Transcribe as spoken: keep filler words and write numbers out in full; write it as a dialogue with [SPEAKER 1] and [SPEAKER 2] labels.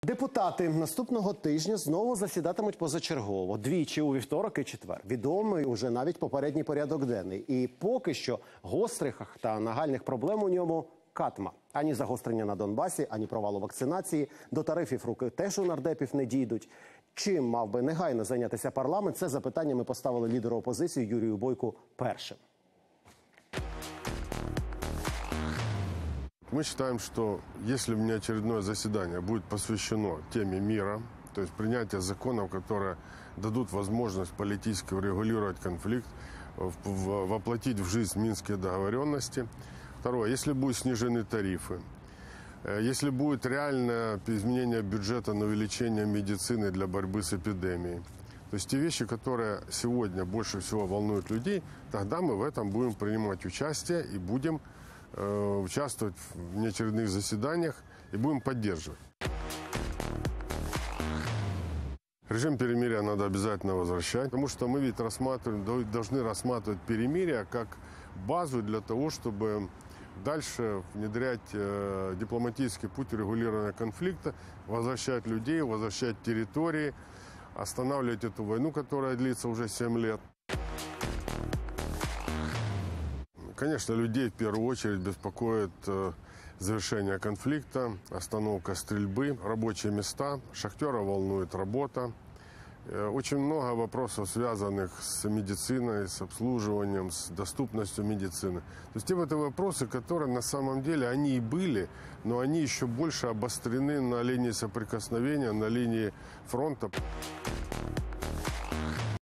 [SPEAKER 1] Депутати наступного тижня знову засідатимуть позачергово. Двічі у вівторок і четвер. Відомий уже навіть попередній порядок денний. І поки що гострих та нагальних проблем у ньому катма. Ані загострення на Донбасі, ані провалу вакцинації. До тарифів руки теж у нардепів не дійдуть. Чим мав би негайно зайнятися парламент? Це запитання ми поставили лідеру опозиції Юрію Бойку першим.
[SPEAKER 2] Мы считаем, что если внеочередное заседание будет посвящено теме мира, то есть принятие законов, которые дадут возможность политически урегулировать конфликт, воплотить в жизнь минские договоренности. Второе, если будут снижены тарифы, если будет реальное изменение бюджета на увеличение медицины для борьбы с эпидемией, то есть те вещи, которые сегодня больше всего волнуют людей, тогда мы в этом будем принимать участие и будем участвовать в неочередных заседаниях и будем поддерживать. Режим перемирия надо обязательно возвращать, потому что мы ведь рассматриваем, должны рассматривать перемирие как базу для того, чтобы дальше внедрять э, дипломатический путь регулирования конфликта, возвращать людей, возвращать территории, останавливать эту войну, которая длится уже семь лет. Конечно, людей в первую очередь беспокоит э, завершение конфликта, остановка стрельбы, рабочие места. Шахтера волнует работа. Э, очень много вопросов, связанных с медициной, с обслуживанием, с доступностью медицины. То есть это вопросы, которые на самом деле, они и были, но они еще больше обострены на линии соприкосновения, на линии фронта.